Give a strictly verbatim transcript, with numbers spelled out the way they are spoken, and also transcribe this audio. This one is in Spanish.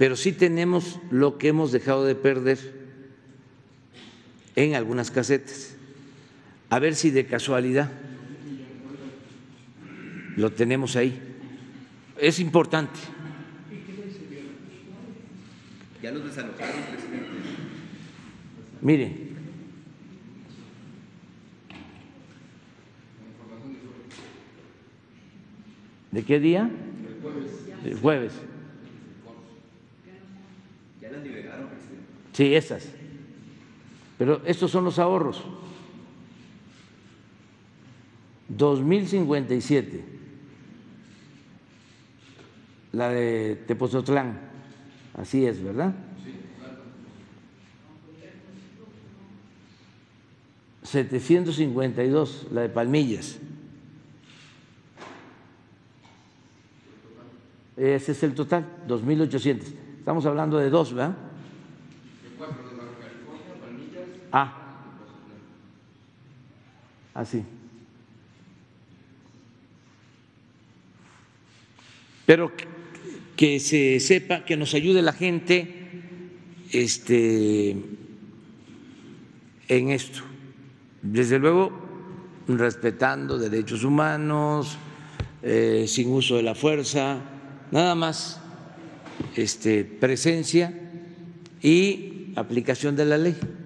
pero sí tenemos lo que hemos dejado de perder en algunas casetas. A ver si de casualidad lo tenemos ahí. Es importante. Ya los desalojaron, presidente. Mire, ¿de qué día? El jueves. El jueves. Ya las liberaron, presidente. Sí, esas. Pero estos son los ahorros. dos mil cincuenta y siete. La de Tepozotlán. Así es, ¿verdad? Sí, claro. setecientos cincuenta y dos, la de Palmillas. Ese es el total, dos mil ochocientos. Estamos hablando de dos, ¿verdad? De cuatro, de Baja California, Palmillas. Ah, así. Pero que se sepa, que nos ayude la gente este, en esto. Desde luego, respetando derechos humanos, eh, sin uso de la fuerza, nada más este, presencia y aplicación de la ley.